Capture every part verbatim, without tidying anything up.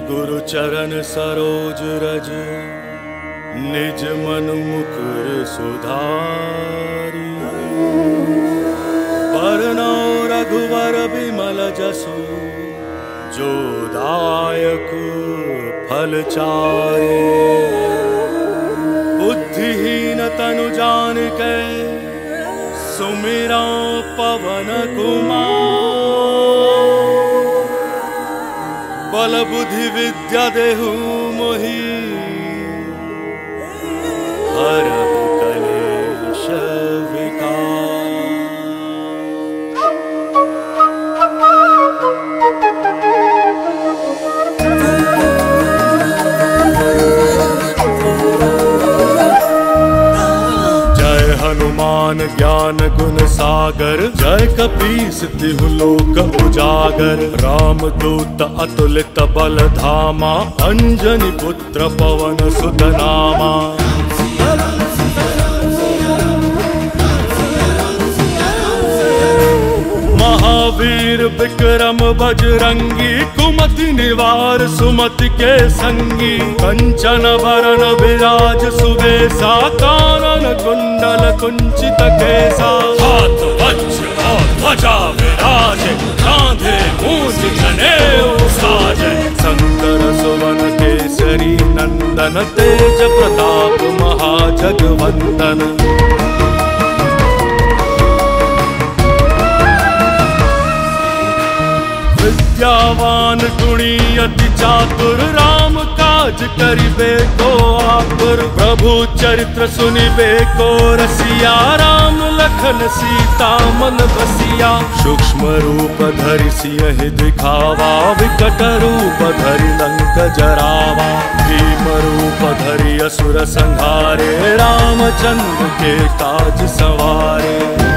गुरु चरण सरोज रज निज मन मुकुर सुधारी। बरनौ रघुवर बिमल जसु जो दायक फल चारे। बुद्धिहीन तनु जानिके सुमिरौ पवन कुमार। बल बुद्धि विद्या देहु मोहि हरहु कलेश विकार। जय हनुमान ज्ञान गुण सागर जय कपीस तिहु लोक उजागर। राम दूत अतुलित बल धामा अंजनी पुत्र पवन सुत नामा। महावीर विक्रम बजरंगी कुमति निवार सुमति के संगी। कंचन बरन विराज सुबेसा कानन कुंडल कुंचित केसा। हाथ वज्र और ध्वजा विराजे कांधे मूंज जनेऊ साजे। शंकर सुवन केसरी नंदन तेज प्रताप महाजगवंदन। विद्यावान गुणी अति चातुर राम काज करिबे को आतुर। प्रभु चरित्र सुनिबे को रसिया राम लखन सीता मन बसिया। सूक्ष्म रूप धरि सियहि दिखावा विकट रूप धरि लंक जरावा। भीम रूप धरि असुर संहारे रामचंद्र के काज सवारे।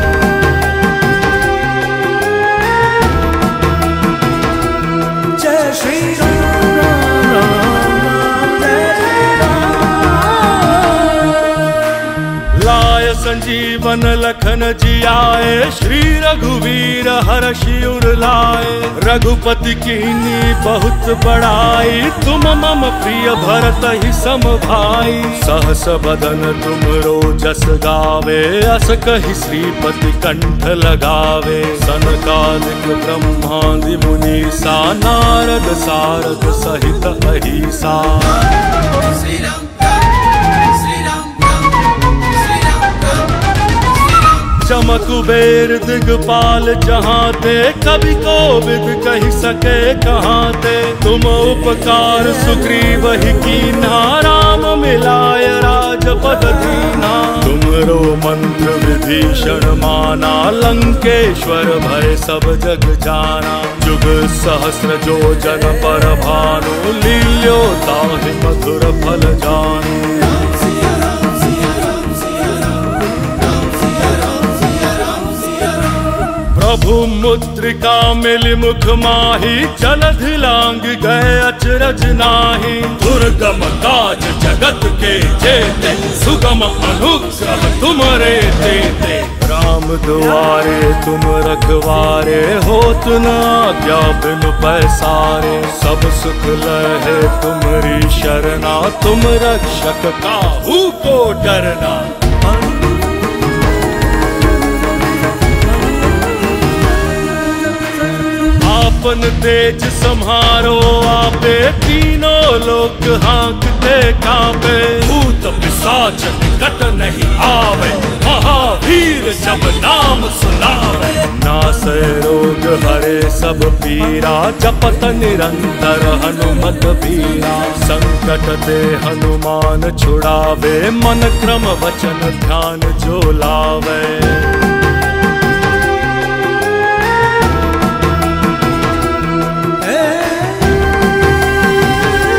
श्री राम राम राम जय श्री राम। लाय संजीवन लखन जियाए श्री रघुवीर हर्षि उर लाए। रघुपति कीन्ही बहुत बड़ाई तुम मम प्रिय भरत ही सम भाई। सहस बदन तुम रोजस गावे अस कहि श्रीपति कंठ लगावे। सनकादिक ब्रह्मादि मुनीसा नारद सारद सहित अहिसा। चमक कुबेर दिगपाल जहाँ ते कवि कोविद कहि सके कहाँ ते। तुम उपकार सुग्रीव ही कीन्हा राम मिलाय राजपद दीन्हा। तुमरो मंत्र विभीषण माना लंकेश्वर भय सब जग जाना। जुग सहस्र जो जन पर भानु लील्यो ताहि मधुर फल जानु। प्रभु मुद्रिका मिलि मुख माही जलधि लांग गए अचरज नाही। दुर्गम काज जगत के जेते सुगम अनुग्रह तुमरे तेते। राम दुआरे तुम रखवारे होत न आज्ञा बिनु पैसारे। सब सुख लहे तुमरी शरणा तुम रक्षक काहू को डरना। अपन तेज सम्हारो आपे तीनों लोक हाँकते कांपे। भूत पिशाच निकट नहीं आवे महावीर जब नाम सुनावे। नासै रोग हरे सब पीरा जपत निरंतर हनुमत बीरा। संकट ते हनुमान छुड़ावे मन क्रम वचन ध्यान जो लावे।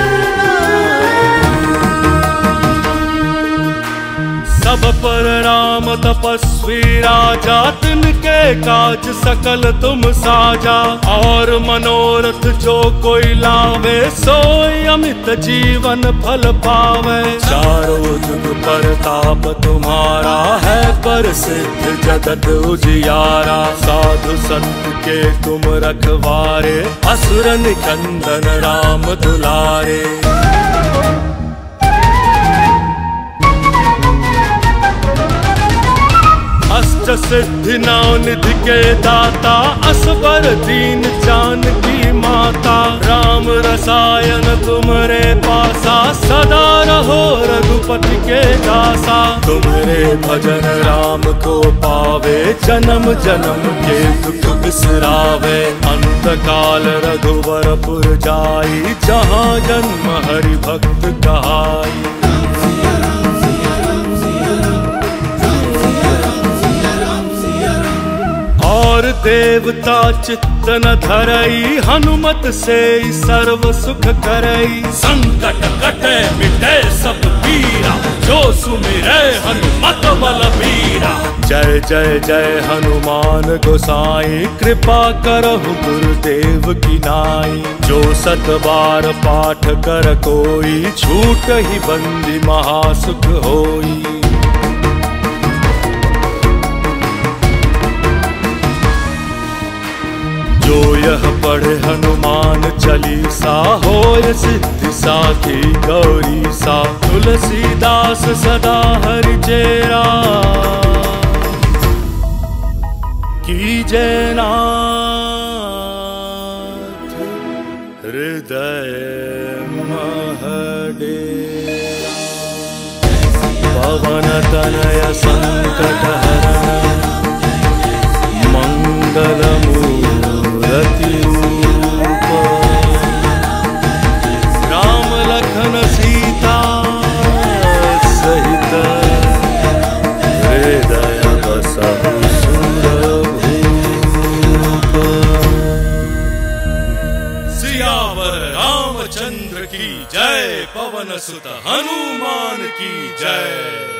सब पर राम राम तपस्वी राजा, तिनके काज सकल तुम साजा। और मनोरथ जो कोई लावे, सोई अमित जीवन फल पावे। चारों जुग परताप तुम्हारा है, प्रसिद्ध जगत उजियारा। साधु संत के तुम रखवारे, असुर निकंदन राम दुलारे। अष्ट सिद्धि नौ निधि के दाता, असबर दीन जानकी माता। राम रसायन तुमरे पासा, सदा रहो रघुपति के दासा। तुम्हारे भजन राम को पावे, जन्म जन्म के दुख बिसरावे। अंत काल रघुवरपुर जाई, जहाँ जन्म हरि भक्त कहाई। और देवता चित्त न धरई, हनुमत से सर्व सुख करई। संकट कटे मिटे सब पीरा, जो सुमिरै हनुमत बलबीरा। जय जय जय हनुमान गोसाई, कृपा करहु गुरुदेव की नाई। जो सत बार पाठ कर कोई, छूट ही बंदी महासुख होई। जो यह पढ़े हनुमान चालीसा, होय सिद्धि साखी गौरी सा। तुलसीदास सदा हरि चेरा, कीजय नाथ हृदय मह डेरा। पवन तनय संकट हरण, मंगल मूर्ति रूप। राम लखन सीता सहित, हृदय बसहु सुरभूप। सियावर रामचंद्र की जय, पवन सुत हनुमान की जय।